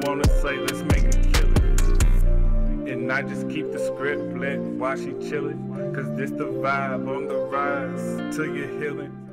wanna say, let's make a killing. And I just keep the script lit while she chillin'. Cause this the vibe on the rise till you're healing.